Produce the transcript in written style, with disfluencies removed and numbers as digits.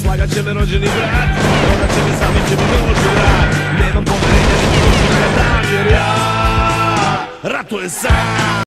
Plagat će me rođeni brat, prodat će me sami će mi doći vrat. Nemam poverenja ni njegov sutra dan, jer ja ratujem sam.